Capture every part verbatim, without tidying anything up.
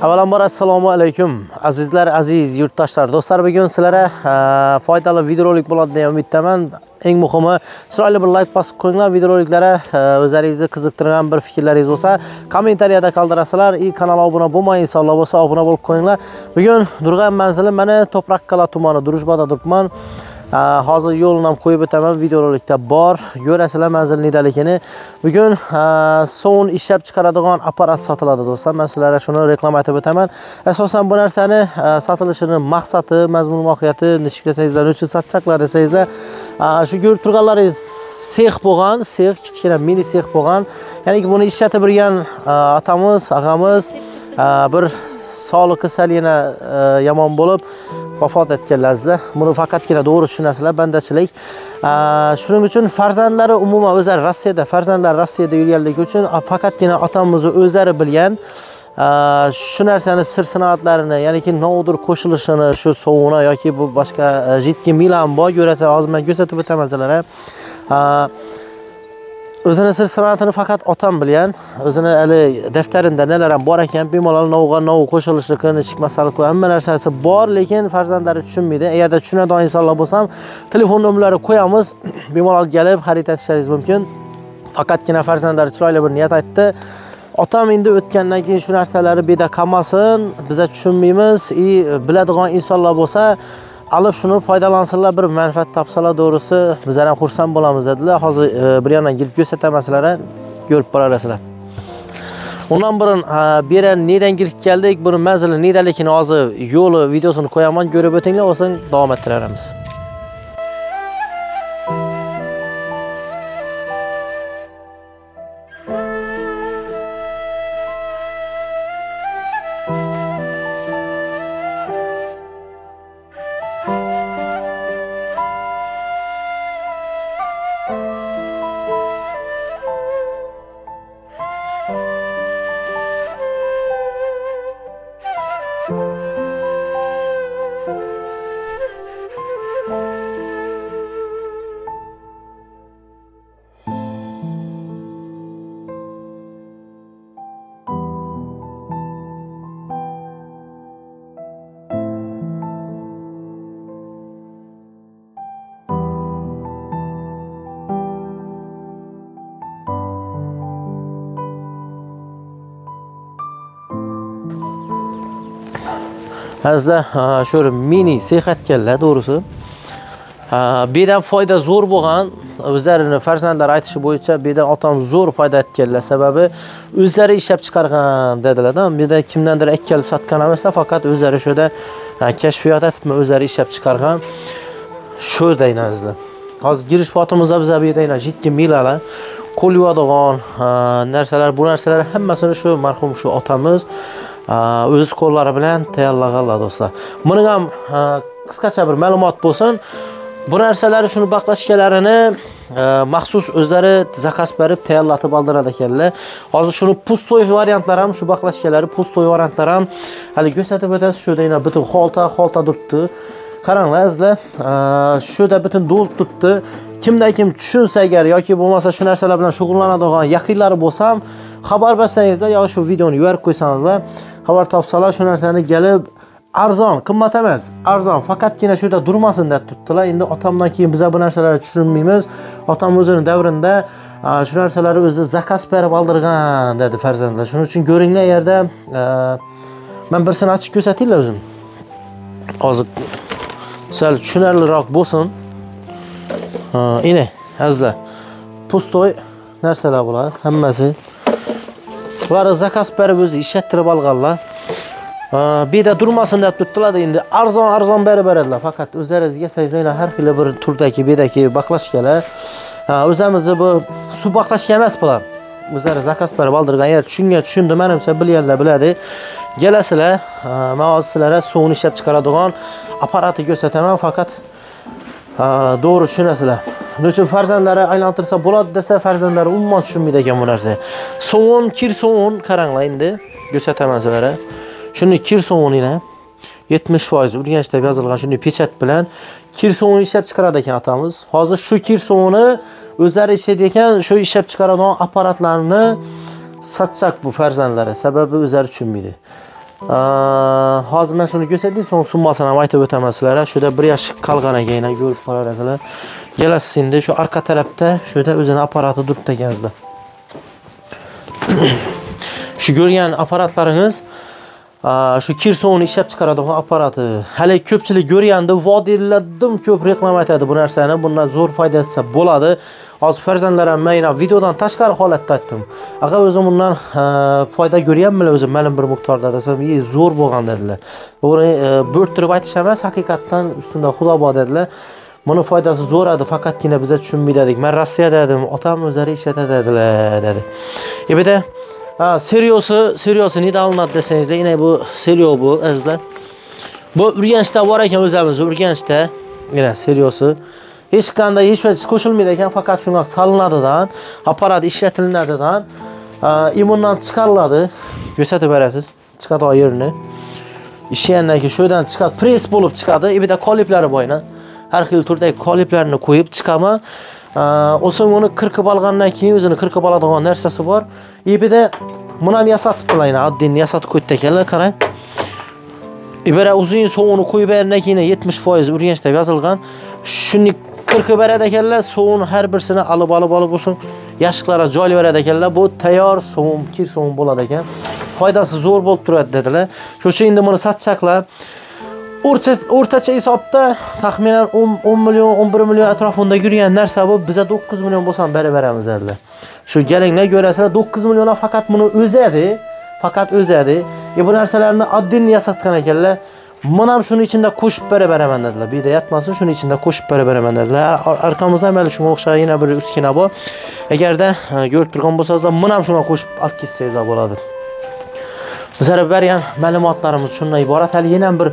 Avvalambor assalomu alaykum azizlar, aziz yurtdoshlar, do'stlar, bugun sizlarga foydali videorolik bo'ladi deya umiddaman. Eng muhimi, chiroyli bir like bosib qo'yinglar. Videoroliklara o'zlaringizni qiziqtirgan bir fikrlaringiz bo'lsa, kommentariyada qoldirasizlar. I kanalga obuna bo'lmay, inshaalloh bo'lsa obuna bo'lib qo'yinglar. Bugun turgan manzilim mana To'praqqala tumani Durujboda turibman. Hozir yo'lni ham qo'yib o'taman, videorolikda bor. Ko'rasizlar manzil nedaligini. Bugun sovun ishlab chiqaradigan apparat sotiladi do'stlar. Men sizlarga shuni reklama etib o'taman. Asosan bu narsani sotilishining maqsadi, mazmun mohiyati, nechta desangizlar, uchun satchaqlar desangizlar, shu ko'rib turganlaringiz sex bo'lgan, sex kichkina mini sex bo'lgan. Ya'ni buni ishlatib birgan otamiz, og'amiz bir sog'liq kasalligina yomon bo'lib vafot etganlar. Buni faqatgina to'g'ri tushunasizlar, bandachilik. Shuning uchun farzandlari umuman o'zlari Rossiyada, farzandlar Rossiyada yurganligi uchun faqatgina otamizni o'zlari bilgan shu narsani sir sinoatlarini, ya'niki nodir qo'shilishini, shu sovuna yoki bu boshqa jiddiy milan bor, ko'rasa hozir men ko'rsatib o'taman sizlarga. O'zini sir sinoatini faqat otam bilgan. O'zini hali daftarida nelar ham bor ekan, bemalol novga nov qo'shilishligini, chiqmasalik hamma narsasi bor, lekin farzandlari tushunmaydi. Agarda tushunadigan insonlar bo'lsam, telefon nomerlari qo'yamiz, bemalol kelib xarid etishingiz mumkin. Faqatgina farzandlari chiroyli bir niyat aytdi. Otam endi o'tgandan keyin shu narsalarni beda qolmasin, biz tushunmaymiz, i biladigan insonlar bo'lsa, alib shuni foydalansinlar, bir manfaat topsalar, to'g'risi bizlar ham xursand bo'lamiz dedilar. Hozir bir yandan kelib ko'rsataman sizlarga, ko'rib borasizlar. Undan burun bu yerga nedan kirib keldik, buni manzili nedaligini hozir yo'li videosini qo'yaman, ko'rib o'tinglar, o'sin davom ettiramiz. Azizlar, shu mini sehatganlar, to'g'risi. Bedan foyda zo'r bo'lgan, o'zlarining farzandlari aytishi bo'yicha bedan otam zo'r foyda etganlar, sababi o'zlari ishlab chiqargan dedilar-da. Bedan kimdandir akkalib sotgan emas, faqat o'zlari shuda kashfiyot etib, o'zlari ishlab chiqargan. Shu deyna azizlar. Hozir girish fotimizda biz bedayna jiddiy milalar, qo'l yuvadigan narsalar, bu narsalar hammasini shu marhum shu otamiz o'z qo'llari bilan tayyorlaganlar do'stlar. Buning ham qisqacha bir ma'lumot bo'lsin. Bu narsalar shuni baqlashkalarini maxsus o'zlari zakaz berib tayyorlatib oldirar ekanlar. Hozir shuni pustoy variantlar ham, shu baqlashkalari pustoy variantlar ham hali ko'rsatib o'tasiz. Shu deyna butun xolta, xolta turibdi. Qaranglar azizlar, shuda butun do'l turibdi. Kimda kim tushunsa agar yoki bo'lmasa shu narsalar bilan shug'ullanadigan yaqinlari bo'lsam, xabar bersangizlar yoki shu videoni yuborib qo'ysangizlar, xabar topsalar shu narsani kelib arzon, qimmat emas, arzon, faqatgina shuda durmasin deb tutdilar. Endi otamdan keyin biz bu narsalarni tushunmaymiz. Otam o'zining davrida shu narsalarni o'zi zakaz berib oldirgan dedi farzandlar. Shuning uchun ko'ringlar, yerda men birsini ochib ko'rsataylar o'zim. Hozir sal tushunarliroq bo'lsin. Ine, azizlar, pustoy narsalar bular, hammasi. Bular zakaz berib o'zi ishlattirib olganlar. Beda durmasin deb tutdilar, endi arzon arzon berib beradilar. Faqat o'zlaringizga sayzanglar, har xil bir turdagi bedaki baqlashkalar. O'zimizni bu suv baqlashka emas bular. O'zlari zakaz berib oldirgan yer, tushungan tushundim, menimcha bilganlar biladi. Kelasizlar, men hozir sizlarga suvni ishlab chiqaradigan apparatni ko'rsataman, faqat to'g'ri tushunasizlar. Nechun farzandlari aylantirsa bo'ladi desa, farzandlari umuman tushunmaydi ekan bu narsa. Sovun, kir sovun qaranglar endi, ko'rsataman sizlarga. Shuni kir sovunini yetmish foiz Urganchda yozilgan shunday pechat bilan kir sovun ishlab chiqaradi ekan otamiz. Hozir shu kir sovuni o'zlari ishlaydi ekan, shu ishlab chiqaradigan apparatlarni satchak bu farzandlari, sababi o'zlari tushunmaydi. Hozir men shuni ko'rsatdim, so'ng summasini ham aytib o'taman sizlarga. Shuda bir yosh qolgan ekan, ko'rib qolarasizlar. Kelasiz endi shu orqa tarafda shuda o'zini apparati turibdi ekanlar. Shu ko'rgan apparatlaringiz shu kir suvini ishlab chiqaradigan apparati. Hali ko'pchilik ko'rganda vodiylardim ko'p reklama aytadi bu narsani. Bundan zo'r foydasi bo'ladi. Hozir farzandlarim men videodan tashqari holatda aytdim. Agar o'zim bundan foyda ko'ryapman, o'zim ma'lum bir miqdorda desam, zo'r bo'lgan dedilar. Buni bo'rttirib aytish emas, haqiqatan ustunda xudo bor dedilar. Buni foydasi zo'r edi, faqatgina biz tushunmaydi dedik. Men Rossiyada edim, otam o'zlari ishlatadi dedilar dedi. E bir de ha, seriosi, seriosi nida olinadi desangizda, yine bu serio bu azizlar. Bu Urganchda bor ekan o'zimiz, Urganchda. Yine seriosi. Hech qanday hech vaqt qo'shilmaydi ekan, faqat shunga salinadidan, apparat ishlatiladidan, immundan chiqariladi. Ko'rsatib berasiz, chiqadi yerini. Ishlangan keyin sho'dan chiqadi, press bo'lib chiqadi. E bir de koliplari bo'yna. Har xil turdagi koliplarni qo'yib chiqaman. O'sing uni qirqib olgandan keyin o'zini qirqib oladigan narsasi bor. E bir de buni ham yasatib qo'ylayman, oddin yasatib qo'ydi ekanlar, qarang. Ibara uzun suvini qo'yib bergandan keyin yetmish foiz Urganchda yozilgan. Shuni qirqib beradi ekanlar, suvni har birsini olib olib olib bo'lsin, yashiqlarga joylab beradi ekanlar. Bu tayyor suv, kir suv bo'ladi ekan. Foydasi zo'r bo'lib turadi dedilar. Shu uchun endi buni satchaqlar o'rtacha hisobda taxminan o'n million, o'n bir million atrofida yurgan narsa bu, biza to'qqiz million bo'lsam berib beramiz dedilar. Shu galinglar ko'rasizlar, to'qqiz million faqat buni o'zadi, faqat o'zadi. E bu narsalarni oddin yasatgan ekanlar. Men ham shuni ichida qo'shib berib beraman dedilar. Bida yatmasin, shuni ichida qo'shib berib beraman dedilar. Arkamizda mana shunga o'xshagan yana bir uskina bor. Agarda ko'rib turgan bo'lsangiz, men ham shunga qo'shib olib ketsangiz bo'ladi. Bizlar bergan ma'lumotlarimiz shundan iborat. Hali yana bir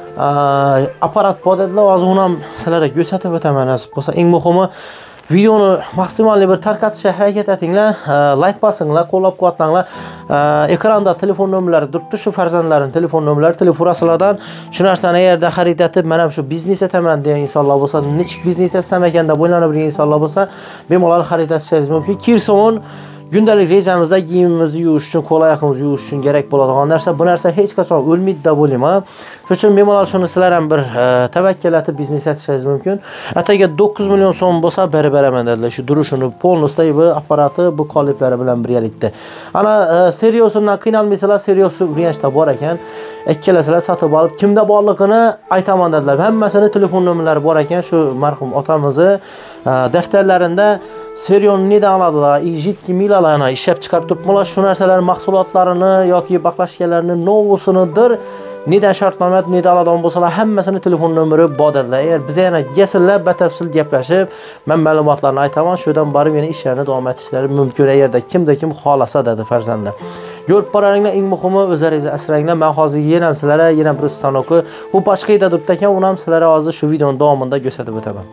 apparat bor dedilar. Hozir uni ham sizlarga ko'rsatib o'taman nasib bo'lsa. Eng muhimi videoni maksimal bir tarqatishga harakat etinglar, like bosinglar, qo'llab-quvvatlanglar. Ekranda telefon nomerlari turibdi, shu farzandlarning telefon nomerlari, telefonlardan shu narsani yerda xarid etib, men ham shu biznes etaman degan insonlar bo'lsa, nechik biznes etsam ekanda bo'ylanib yurgan insonlar bo'lsa, bemalol xarid etishingiz mumkin. Kirsovun gündalik rejamizda kiyimimizni yuvish uchun, qo'l oyoqimizni yuvish uchun kerak bo'ladigan narsa. Bu narsa hech qachon o'lmaydi deb o'ylayman. Shuning uchun bemalol shuni sizlar ham bir tavakkalatib biznes etishingiz mumkin. Ataga to'qqiz million so'm bo'lsa berib beraman dedilar. Shu durishini polностью bu apparati, bu qoliplari bilan birgalikda. Ana seriosidan qiynalmaysizlar, seriosi Urganchda bor ekan. Ikkalasizlar sotib olib, kimda borligini aytaman dedilar. Hammasini telefon nomerlari bor ekan. Shu marhum otamizni daftarlarida serionni nida oladilar, ijitki milalarni ishlab chiqarib turibdilar. Shu narsalar mahsulotlarini yoki baqlashganlarini novusinidir, nida shartnoma, nida oladigan bo'lsalar, hammasini telefon nomeri bor dedilar. Agar biz yana kesinlar batafsil gaplashib, men ma'lumotlarni aytaman, shundan borib yana ishlarni davom etishlari mumkin. Yerda kimda kim xolasa dedi farzandlar. Ko'rib boraringlar, eng muhimi o'zlaringizni asranglar. Men hozir yana sizlarga yana bir stanokni bu boshqa yerda turibdi ekan, uni ham sizlarga hozir shu videoning davomida ko'rsatib o'taman.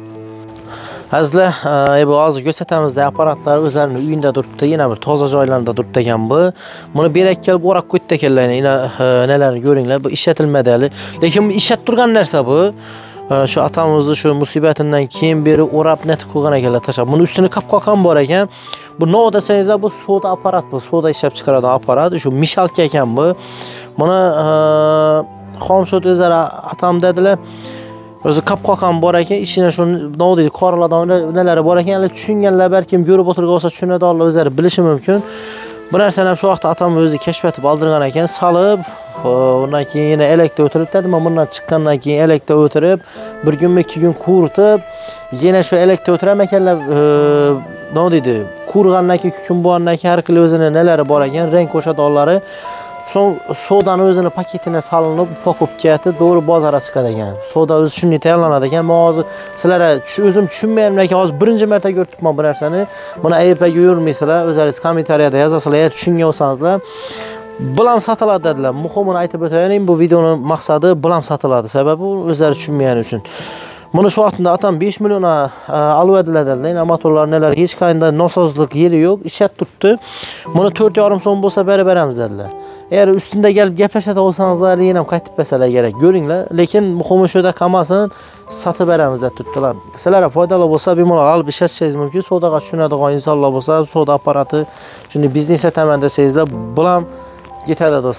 Azizlar, bu hozir ko'rsatamizda apparatlar o'zlarining uyinda turibdi, yana bir toza joylarida turibdi ekan bu. Buni berak kelib o'rab qo'ydi ekanlar, yana nelarni ko'ringlar. Bu ishlatilmadi hali. Lekin bu ishlat turgan narsa bu. Shu atamizni shu musibatidan keyin beri o'rab netib qo'ygan ekanlar, tashlab. Buni ustini qapqoq bor ekan. Bu nima desangizlar, bu soda apparat bu, soda ishlab chiqaradigan apparat. Shu mishalka ekan bu. Buni xomshot o'zlari atam dedilar. O'zi qapqoq bor ekan, ishini shu nima deydi, qorlardan nalari bor ekan, hali tushunganlar balkim ko'rib o'tirgan bo'lsa tushunadiganlar o'zlari bilishi mumkin. Bu narsani ham shu vaqtda atam o'zi kashf etib oldirgan ekan, solib, undan keyin yana elektrda o'tirib dedi. Men bundan chiqqandan keyin elektrda o'tirib, bir kunmi ikki kun quritib, yana shu elektrda o'tiram ekanlar, nima deydi, qurgandan keyin ikki kun bo'lgandan keyin har xil o'zini nalari bor ekan, rang qo'shadiganlari. So'ng sodaning o'zini paketiga solinib, покупкasi to'g'ri bozorga chiqadi ekan. Soda o'zi shunday tayyorlanadi ekan. Men hozir sizlarga o'zim tushunmayman lekin hozir birinchi marta ko'ribman bu narsani. Buni aypaga yurmaysizlar, o'zingiz kommentariyada yozasizlar, tushungan bo'lsangizlar. Bulam sotiladi dedilar. Muhimini aytib o'tayin, bu videoning maqsadi bulam sotiladi. Sababi o'zlari tushunmagani uchun. Buni shu vaqtda atam besh million oladilar dedilar. Amatorlar nelar, hech qanday nosozlik yeri yo'q, ishlat turibdi. Buni to'rt yarim so'm bo'lsa berib beramiz dedilar. Eğer üstünde gelip gaplashadi olsangizlar, yana ham qaytib bersalar kerak. Ko'ringlar, lekin muhimi shuda qolmasin, sotib beramiz deb turibdilar. Sizlarga foydali bo'lsa, bemalol olib ishlatishingiz mumkin. Sodaga tushunadigan insonlar bo'lsa, soda apparati, shuni biznes etaman desangizlar, bulam yetadi do'stlar.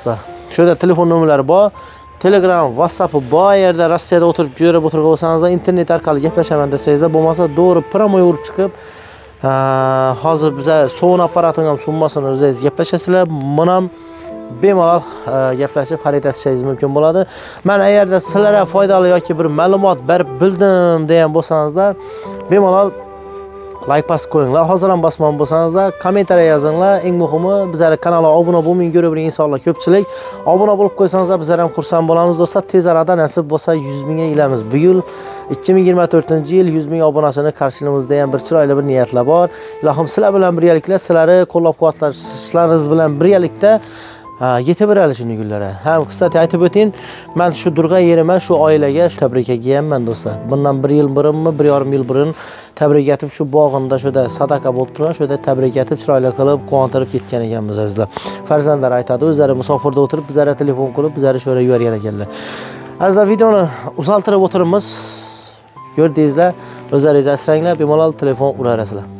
Shu yerda telefon nomerlari bor. Telegram, WhatsApp bor. Yerda Rossiyada o'tirib, jo'rab o'tirib olsangiz, internet orqali gaplashaman desangiz, bo'lmasa to'g'ri promoy urib chiqib, hozir biza sovun apparatini ham summasini o'zingiz gaplashasizlar. Men ham bemalol gaplashib xarid etishingiz mumkin bo'ladi. Men agarda sizlarga foydali yoki bir ma'lumot berib bildim degan bo'lsangizda, bemalol like bosib qo'yinglar. Hozir ham bosman bo'lsangizlar, kommentariya yozinglar. Eng muhimi, bizlar kanalga obuna bo'lmang, ko'rib insonlar ko'pchilik. Obuna bo'lib qo'ysangizlar, bizlar ham xursand bo'lamiz do'stlar. Tez arada nasib bo'lsa yuz mingga ilamiz. Bu yil ikki ming yigirma to'rtinchi yil yuz ming obunachini qarshilamizda ham bir chiroyli bir niyatlar bor. Ilohim sizlar bilan birgalikda, sizlarni qo'llab-quvvatlashlaringiz bilan birgalikda yetib boradi shunday kunlara. Ham qisqacha aytib o'ting, men shu durg'a yerima, shu oilaga tabrik aytganman do'stlar. Bundan bir yil burunmi, bir yarim yil burun tabrik etib shu bog'inda shuda sadaqa bo'lib turgan, shuda tabrik etib chiroyli qilib quvontirib ketgan ekanmiz azizlar. Farzandlar aytadi, o'zlari musofirda o'tirib, bizlarga telefon qilib, bizlarga sho'ra yuborgan ekanlar. Azizlar, videoni uzaltirib o'tiribmiz. Ko'rdingizlar, o'zlaringiz asranglar, bemalol telefon urarasizlar.